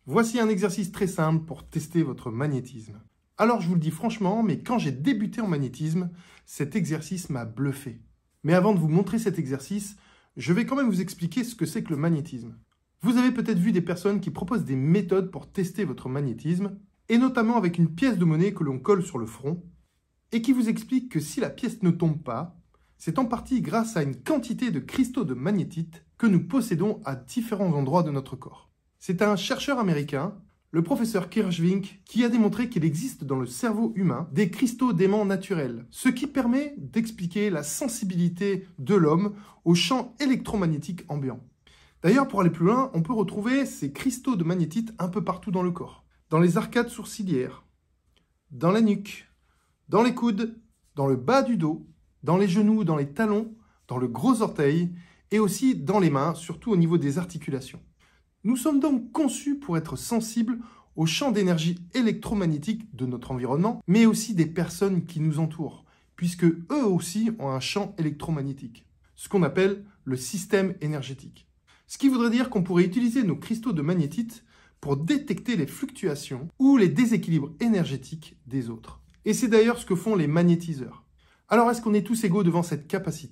Voici un exercice très simple pour tester votre magnétisme. Alors je vous le dis franchement, mais quand j'ai débuté en magnétisme, cet exercice m'a bluffé. Mais avant de vous montrer cet exercice, je vais quand même vous expliquer ce que c'est que le magnétisme. Vous avez peut-être vu des personnes qui proposent des méthodes pour tester votre magnétisme, et notamment avec une pièce de monnaie que l'on colle sur le front, et qui vous expliquent que si la pièce ne tombe pas, c'est en partie grâce à une quantité de cristaux de magnétite que nous possédons à différents endroits de notre corps. C'est un chercheur américain, le professeur Kirschvink, qui a démontré qu'il existe dans le cerveau humain des cristaux d'aimants naturels, ce qui permet d'expliquer la sensibilité de l'homme aux champs électromagnétiques ambiants. D'ailleurs, pour aller plus loin, on peut retrouver ces cristaux de magnétite un peu partout dans le corps. Dans les arcades sourcilières, dans la nuque, dans les coudes, dans le bas du dos, dans les genoux, dans les talons, dans le gros orteil et aussi dans les mains, surtout au niveau des articulations. Nous sommes donc conçus pour être sensibles aux champs d'énergie électromagnétique de notre environnement, mais aussi des personnes qui nous entourent, puisque eux aussi ont un champ électromagnétique, ce qu'on appelle le système énergétique. Ce qui voudrait dire qu'on pourrait utiliser nos cristaux de magnétite pour détecter les fluctuations ou les déséquilibres énergétiques des autres. Et c'est d'ailleurs ce que font les magnétiseurs. Alors est-ce qu'on est tous égaux devant cette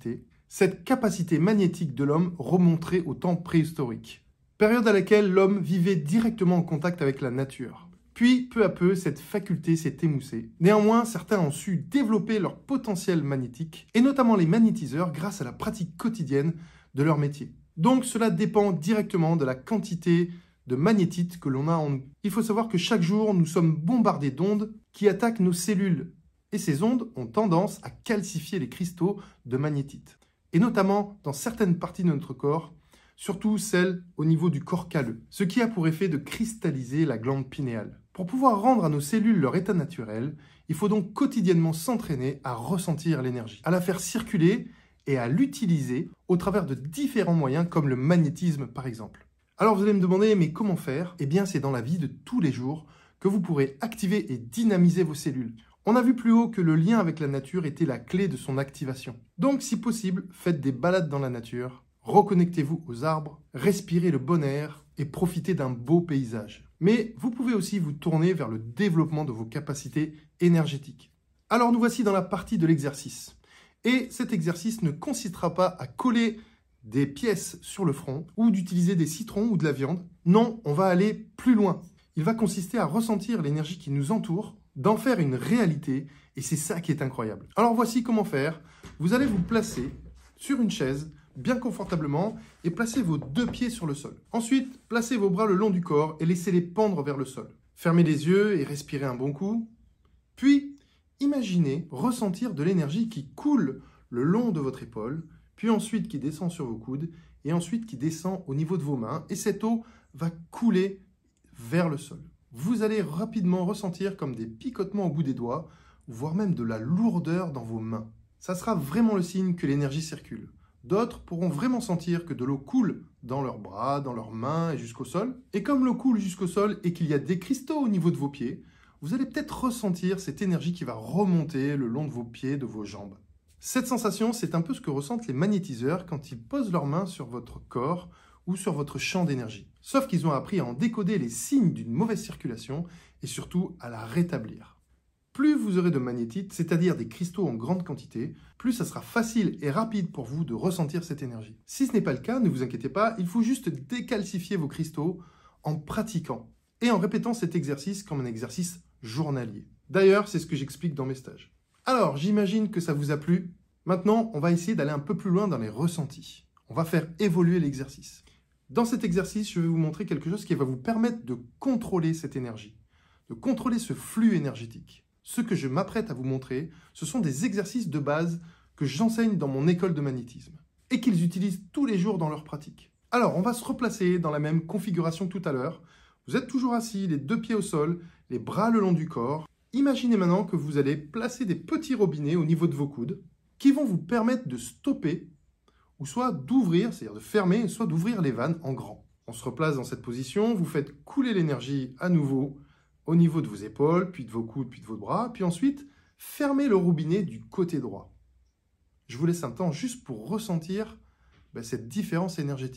capacité magnétique de l'homme remonterait au temps préhistorique, période à laquelle l'homme vivait directement en contact avec la nature. Puis, peu à peu, cette faculté s'est émoussée. Néanmoins, certains ont su développer leur potentiel magnétique, et notamment les magnétiseurs, grâce à la pratique quotidienne de leur métier. Donc cela dépend directement de la quantité de magnétite que l'on a en nous. Il faut savoir que chaque jour, nous sommes bombardés d'ondes qui attaquent nos cellules. Et ces ondes ont tendance à calcifier les cristaux de magnétite. Et notamment dans certaines parties de notre corps, surtout celles au niveau du corps calleux, ce qui a pour effet de cristalliser la glande pinéale. Pour pouvoir rendre à nos cellules leur état naturel, il faut donc quotidiennement s'entraîner à ressentir l'énergie, à la faire circuler et à l'utiliser au travers de différents moyens comme le magnétisme par exemple. Alors vous allez me demander, mais comment faire? Eh bien c'est dans la vie de tous les jours que vous pourrez activer et dynamiser vos cellules. On a vu plus haut que le lien avec la nature était la clé de son activation. Donc si possible, faites des balades dans la nature, reconnectez-vous aux arbres, respirez le bon air et profitez d'un beau paysage. Mais vous pouvez aussi vous tourner vers le développement de vos capacités énergétiques. Alors nous voici dans la partie de l'exercice. Et cet exercice ne consistera pas à coller des pièces sur le front ou d'utiliser des citrons ou de la viande. Non, on va aller plus loin. Il va consister à ressentir l'énergie qui nous entoure, d'en faire une réalité, et c'est ça qui est incroyable. Alors voici comment faire. Vous allez vous placer sur une chaise, bien confortablement, et placez vos deux pieds sur le sol. Ensuite, placez vos bras le long du corps et laissez-les pendre vers le sol. Fermez les yeux et respirez un bon coup. Puis, imaginez ressentir de l'énergie qui coule le long de votre épaule, puis ensuite qui descend sur vos coudes, et ensuite qui descend au niveau de vos mains, et cette eau va couler vers le sol. Vous allez rapidement ressentir comme des picotements au bout des doigts, voire même de la lourdeur dans vos mains. Ça sera vraiment le signe que l'énergie circule. D'autres pourront vraiment sentir que de l'eau coule dans leurs bras, dans leurs mains et jusqu'au sol. Et comme l'eau coule jusqu'au sol et qu'il y a des cristaux au niveau de vos pieds, vous allez peut-être ressentir cette énergie qui va remonter le long de vos pieds, de vos jambes. Cette sensation, c'est un peu ce que ressentent les magnétiseurs quand ils posent leurs mains sur votre corps ou sur votre champ d'énergie. Sauf qu'ils ont appris à en décoder les signes d'une mauvaise circulation et surtout à la rétablir. Plus vous aurez de magnétite, c'est-à-dire des cristaux en grande quantité, plus ça sera facile et rapide pour vous de ressentir cette énergie. Si ce n'est pas le cas, ne vous inquiétez pas, il faut juste décalcifier vos cristaux en pratiquant et en répétant cet exercice comme un exercice journalier. D'ailleurs, c'est ce que j'explique dans mes stages. Alors, j'imagine que ça vous a plu. Maintenant, on va essayer d'aller un peu plus loin dans les ressentis. On va faire évoluer l'exercice. Dans cet exercice, je vais vous montrer quelque chose qui va vous permettre de contrôler cette énergie, de contrôler ce flux énergétique. Ce que je m'apprête à vous montrer, ce sont des exercices de base que j'enseigne dans mon école de magnétisme et qu'ils utilisent tous les jours dans leur pratique. Alors, on va se replacer dans la même configuration que tout à l'heure. Vous êtes toujours assis, les deux pieds au sol, les bras le long du corps. Imaginez maintenant que vous allez placer des petits robinets au niveau de vos coudes qui vont vous permettre de stopper ou soit d'ouvrir, c'est-à-dire de fermer, soit d'ouvrir les vannes en grand. On se replace dans cette position, vous faites couler l'énergie à nouveau au niveau de vos épaules, puis de vos coudes, puis de vos bras, puis ensuite, fermez le robinet du côté droit. Je vous laisse un temps juste pour ressentir cette différence énergétique.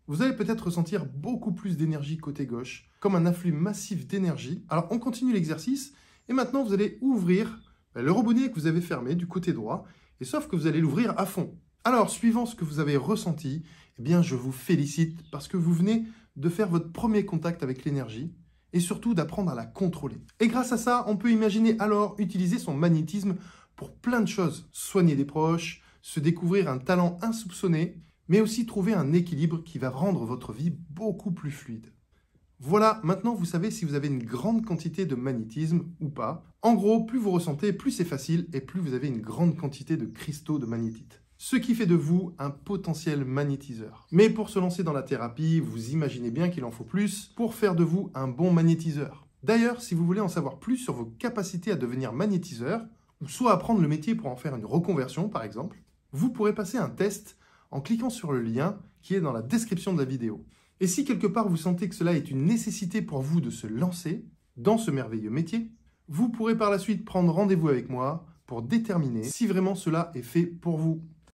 Vous allez peut-être ressentir beaucoup plus d'énergie côté gauche, comme un afflux massif d'énergie. Alors on continue l'exercice, et maintenant vous allez ouvrir le robinet que vous avez fermé du côté droit, et sauf que vous allez l'ouvrir à fond. Alors, suivant ce que vous avez ressenti, eh bien je vous félicite parce que vous venez de faire votre premier contact avec l'énergie, et surtout d'apprendre à la contrôler. Et grâce à ça, on peut imaginer alors utiliser son magnétisme pour plein de choses. Soigner des proches, se découvrir un talent insoupçonné, mais aussi trouver un équilibre qui va rendre votre vie beaucoup plus fluide. Voilà, maintenant vous savez si vous avez une grande quantité de magnétisme ou pas. En gros, plus vous ressentez, plus c'est facile et plus vous avez une grande quantité de cristaux de magnétite. Ce qui fait de vous un potentiel magnétiseur. Mais pour se lancer dans la thérapie, vous imaginez bien qu'il en faut plus pour faire de vous un bon magnétiseur. D'ailleurs, si vous voulez en savoir plus sur vos capacités à devenir magnétiseur, ou soit apprendre le métier pour en faire une reconversion par exemple, vous pourrez passer un test en cliquant sur le lien qui est dans la description de la vidéo. Et si quelque part vous sentez que cela est une nécessité pour vous de se lancer dans ce merveilleux métier, vous pourrez par la suite prendre rendez-vous avec moi pour déterminer si vraiment cela est fait pour vous.